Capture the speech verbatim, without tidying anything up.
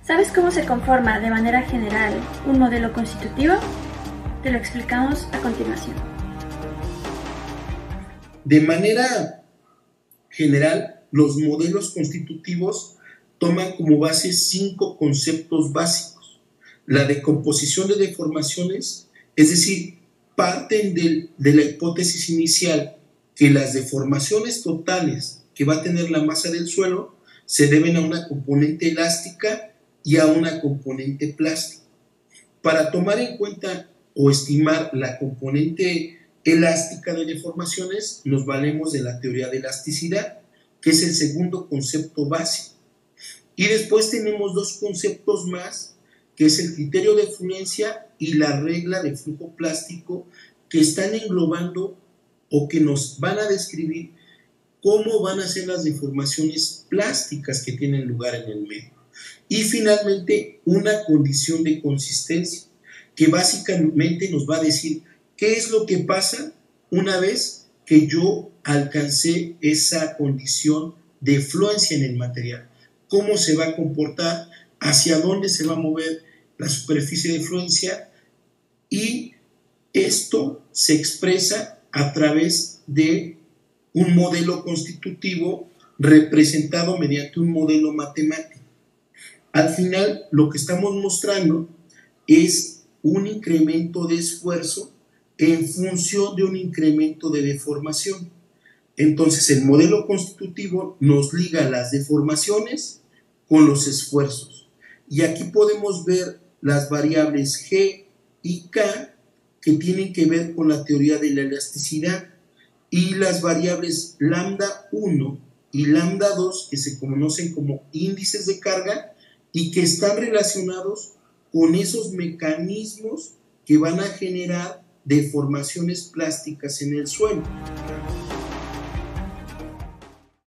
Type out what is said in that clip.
¿Sabes cómo se conforma de manera general un modelo constitutivo? Te lo explicamos a continuación. De manera general, los modelos constitutivos toman como base cinco conceptos básicos. La decomposición de deformaciones, es decir, parten de, de la hipótesis inicial que las deformaciones totales que va a tener la masa del suelo se deben a una componente elástica y a una componente plástica. Para tomar en cuenta o estimar la componente elástica de deformaciones, nos valemos de la teoría de elasticidad, que es el segundo concepto básico. Y después tenemos dos conceptos más, que es el criterio de fluencia y la regla de flujo plástico, que están englobando o que nos van a describir cómo van a ser las deformaciones plásticas que tienen lugar en el medio. Y finalmente, una condición de consistencia, que básicamente nos va a decir qué es lo que pasa una vez que yo alcancé esa condición de fluencia en el material. Cómo se va a comportar, hacia dónde se va a mover la superficie de fluencia, y esto se expresa a través de un modelo constitutivo representado mediante un modelo matemático. Al final, lo que estamos mostrando es un incremento de esfuerzo en función de un incremento de deformación. Entonces, el modelo constitutivo nos liga las deformaciones con los esfuerzos. Y aquí podemos ver las variables G y K que tienen que ver con la teoría de la elasticidad, y las variables lambda uno y lambda dos que se conocen como índices de carga y que están relacionados con esos mecanismos que van a generar deformaciones plásticas en el suelo.